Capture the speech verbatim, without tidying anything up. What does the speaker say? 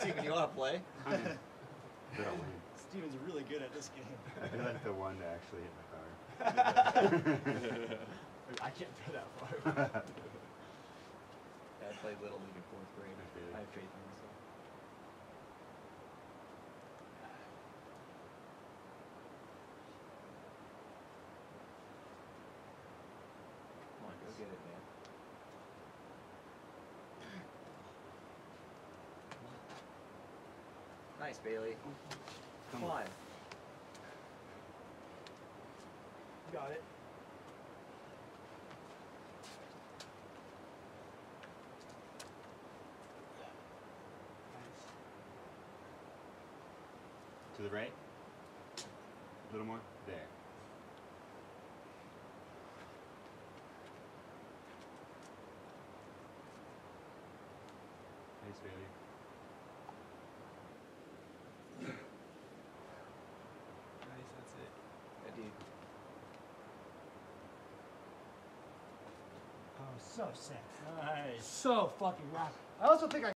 Steven, you want to play? Steven's really good at this game. I feel like the one to actually hit my car. I can't throw that far. Yeah, I played Little League in fourth grade. Okay. I have faith in myself. Come on, go get it, man. Nice, Bailey. Come on. Got it. To the right. A little more. There. Thanks, Bailey. Nice, that's it. Yeah, dude. Oh, so sick. Nice. So fucking rock. I also think I